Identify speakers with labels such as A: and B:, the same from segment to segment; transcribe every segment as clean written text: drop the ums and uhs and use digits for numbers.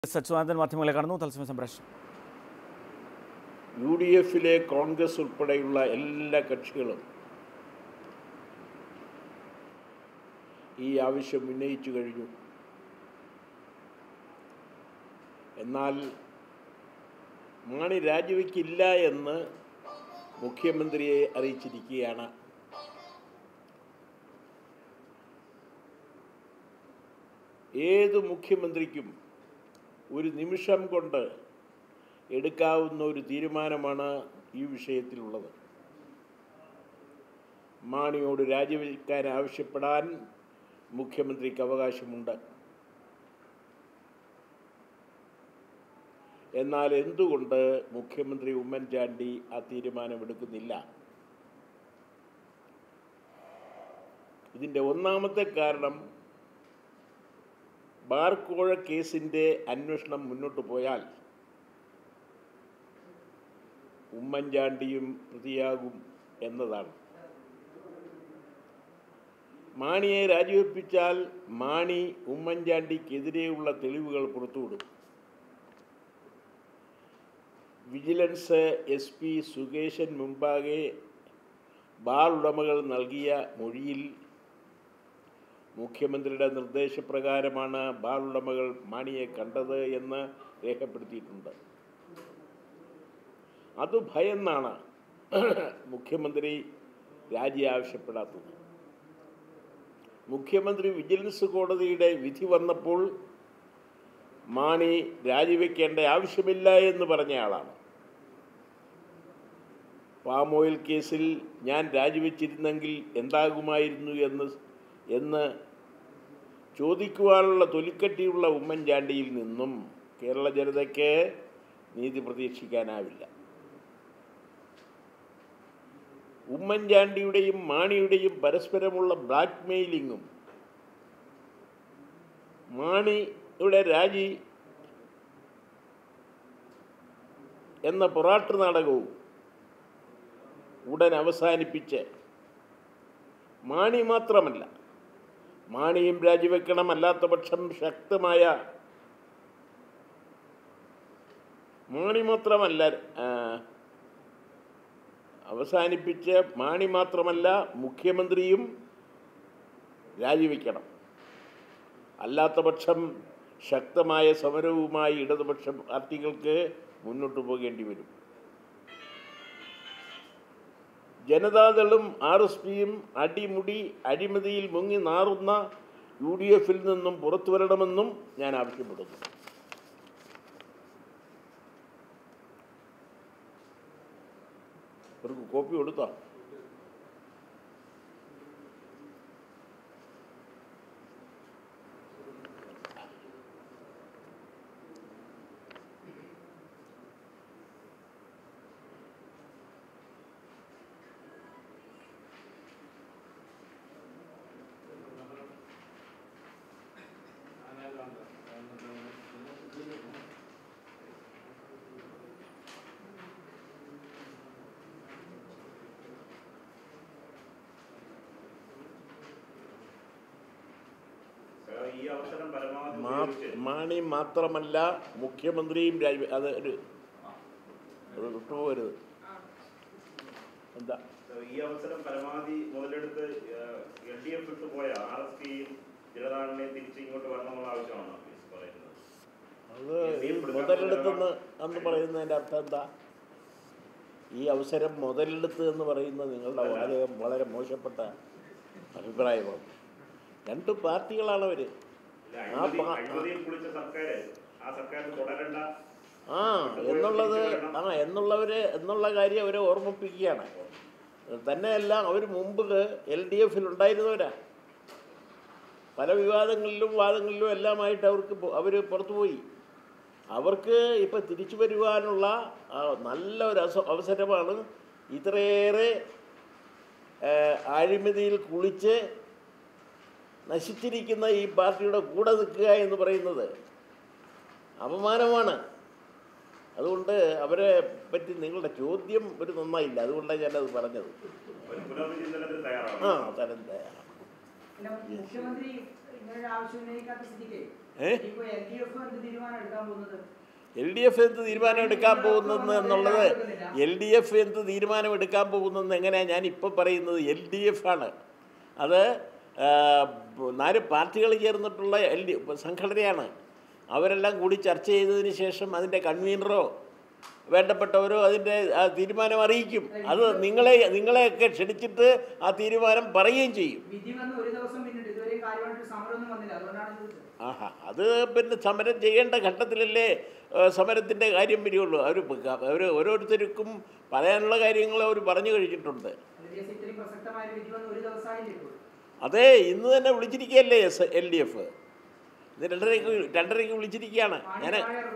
A: സച്ചിദാനന്ദൻ മാധ്യമങ്ങളെ കാണുന്നു. തത്സമയ സംപ്രേഷണം.
B: UDFിലെ കോൺഗ്രസ് ഉൾപ്പെടെയുള്ള എല്ലാ കക്ഷികളും ഈ ആവശ്യം ഉന്നയിച്ചു കഴിഞ്ഞു. എന്നാൽ മാണി രാജിവെക്കില്ല എന്ന് മുഖ്യമന്ത്രിയെ അറിയിച്ചിരിക്കുകയാണ്. ഏത് മുഖ്യമന്ത്രിക്കും ഒരു നിമിഷം കൊണ്ട് എടുക്കാവുന്ന ഒരു തീരുമാനമാണ് ഈ വിഷയത്തിലുള്ളത്. മാണിയോട് രാജിവെക്കാൻ ആവശ്യപ്പെടാൻ മുഖ്യമന്ത്രിക്ക് അവകാശമുണ്ട്. എന്നാൽ എന്തുകൊണ്ട് മുഖ്യമന്ത്രി ഉമ്മൻചാണ്ടി ആ തീരുമാനമെടുക്കുന്നില്ല? ഇതിൻ്റെ ഒന്നാമത്തെ കാരണം, ബാർ കോഴ കേസിൻ്റെ അന്വേഷണം മുന്നോട്ട് പോയാൽ ഉമ്മൻചാണ്ടിയും പ്രതിയാകും എന്നതാണ്. മാണിയെ രാജിവെപ്പിച്ചാൽ മാണി ഉമ്മൻചാണ്ടിക്കെതിരെയുള്ള തെളിവുകൾ പുറത്തുവിടും. വിജിലൻസ് SP സുകേശൻ മുമ്പാകെ ബാർ ഉടമകൾ നൽകിയ മൊഴിയിൽ മുഖ്യമന്ത്രിയുടെ നിർദ്ദേശപ്രകാരമാണ് ബാർ ഉടമകൾ മാണിയെ കണ്ടത് എന്ന് രേഖപ്പെടുത്തിയിട്ടുണ്ട്. അത് ഭയന്നാണ് മുഖ്യമന്ത്രി രാജി ആവശ്യപ്പെടാത്തത്. മുഖ്യമന്ത്രി വിജിലൻസ് കോടതിയുടെ വിധി വന്നപ്പോൾ മാണി രാജിവെക്കേണ്ട ആവശ്യമില്ല എന്ന് പറഞ്ഞയാളാണ്. പാം ഓയിൽ കേസിൽ ഞാൻ രാജിവെച്ചിരുന്നെങ്കിൽ എന്താകുമായിരുന്നു എന്ന് ചോദിക്കുവാനുള്ള തൊലിക്കട്ടിയുള്ള ഉമ്മൻചാണ്ടിയിൽ നിന്നും കേരള ജനതയ്ക്ക് നീതി പ്രതീക്ഷിക്കാനാവില്ല. ഉമ്മൻചാണ്ടിയുടെയും മാണിയുടെയും പരസ്പരമുള്ള ബ്ലാക്ക് മെയിലിങ്ങും മാണിയുടെ രാജി എന്ന പൊറാട്ട് നാടകവും ഉടൻ അവസാനിപ്പിച്ച് മാണി മാത്രമല്ല, മാണിയും രാജിവെക്കണം, അല്ലാത്ത പക്ഷം ശക്തമായ മാണി മാത്രമല്ല അവസാനിപ്പിച്ച് മാണി മാത്രമല്ല മുഖ്യമന്ത്രിയും രാജിവെക്കണം. അല്ലാത്ത പക്ഷം ശക്തമായ സമരവുമായി ഇടതുപക്ഷ പാർട്ടികൾക്ക് മുന്നോട്ട് പോകേണ്ടി വരും. ജനതാദളും RSPയും അടിമുടി അഴിമതിയിൽ മുങ്ങി നാറുന്ന UDFിൽ നിന്നും പുറത്തു വരണമെന്നും ഞാൻ ആവശ്യപ്പെടുന്നു. അവർക്ക് കോപ്പി കൊടുത്താ? മാണി മാത്രമല്ല മുഖ്യമന്ത്രിയും അത് വിട്ടുപോകരുത്. എന്താ
C: ഈ അവസരം പരമാവധി മുതലെടുത്ത് LDF വിട്ടുപോയ RSPയും ജനതാദളിനെ തിരിച്ച് ഇങ്ങോട്ട് വരണമെന്നുള്ള ആവശ്യമാണ് പറയുന്നത്.
B: അത് മുതലെടുത്തെന്ന് അന്ന് പറയുന്നതിൻ്റെ അർത്ഥം എന്താ? ഈ അവസരം മുതലെടുത്ത് എന്ന് പറയുന്നത് നിങ്ങളുടെ വാചകം വളരെ മോശപ്പെട്ട അഭിപ്രായമാണ്. രണ്ട് പാർട്ടികളാണവർ. എന്നുള്ള കാര്യം അവരെ ഓർമ്മിപ്പിക്കുകയാണ്. തന്നെയല്ല, അവർ മുമ്പ് LDFിൽ ഉണ്ടായിരുന്നവരാ. പല വിവാദങ്ങളിലും വാദങ്ങളിലും എല്ലാമായിട്ട് അവർ പുറത്തുപോയി. അവർക്ക് ഇപ്പം തിരിച്ചു വരുവാനുള്ള നല്ല ഒരു അവസരമാണ് ഇത്രയേറെ അഴിമതിയിൽ കുളിച്ച് നശിച്ചിരിക്കുന്ന ഈ പാർട്ടിയുടെ കൂടെ നിൽക്കുക എന്ന് പറയുന്നത് അപമാനമാണ്. അതുകൊണ്ട് അവരെ പറ്റി നിങ്ങളുടെ ചോദ്യം ഒരു നന്നായില്ല. അതുകൊണ്ടാണ് ഞാനത് പറഞ്ഞത്. തരം തയ്യാറാണ്. എൽ ഡി എഫ് എന്ത് തീരുമാനം എടുക്കാൻ പോകുന്നത് എന്നുള്ളത് എങ്ങനെയാണ് ഞാൻ ഇപ്പോൾ പറയുന്നത്? എൽ ഡി എഫ് ആണ് അത്. 4 പാർട്ടികൾ ചേർന്നിട്ടുള്ള സംഘടനയാണ്. അവരെല്ലാം കൂടി ചർച്ച ചെയ്തതിന് ശേഷം അതിൻ്റെ കൺവീനറോ വേണ്ടപ്പെട്ടവരോ അതിൻ്റെ തീരുമാനം അറിയിക്കും. അത് നിങ്ങളെയൊക്കെ ക്ഷണിച്ചിട്ട് ആ തീരുമാനം പറയുകയും ചെയ്യും. ആഹാ, അത് പിന്നെ സമരം ചെയ്യേണ്ട ഘട്ടത്തിലല്ലേ സമരത്തിൻ്റെ കാര്യം വരികയുള്ളൂ. അവർ ഓരോരുത്തർക്കും പറയാനുള്ള കാര്യങ്ങൾ അവർ പറഞ്ഞു കഴിഞ്ഞിട്ടുണ്ട്. അതെ, ഇന്ന് തന്നെ വിളിച്ചിരിക്കുകയല്ലേ എൽ ഡി എഫ്. ഇത് 2:30 വിളിച്ചിരിക്കുകയാണ്. ഞാൻ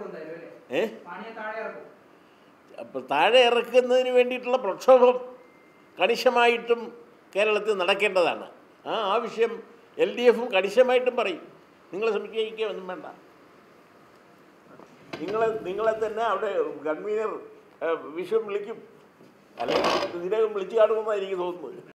B: അപ്പോൾ താഴെ ഇറക്കുന്നതിന് വേണ്ടിയിട്ടുള്ള പ്രക്ഷോഭം കണിശമായിട്ടും കേരളത്തിൽ നടക്കേണ്ടതാണ്. ആ ആവശ്യം എൽ ഡി എഫും കണിശമായിട്ടും പറയും. നിങ്ങൾ സംശയിക്കുകയൊന്നും വേണ്ട. നിങ്ങളെ തന്നെ അവിടെ കൺവീനർ വിഷയം വിളിക്കും, അല്ലെങ്കിൽ ഇതിനകം വിളിച്ചു കാണുമെന്നാണ് എനിക്ക് തോന്നുന്നത്.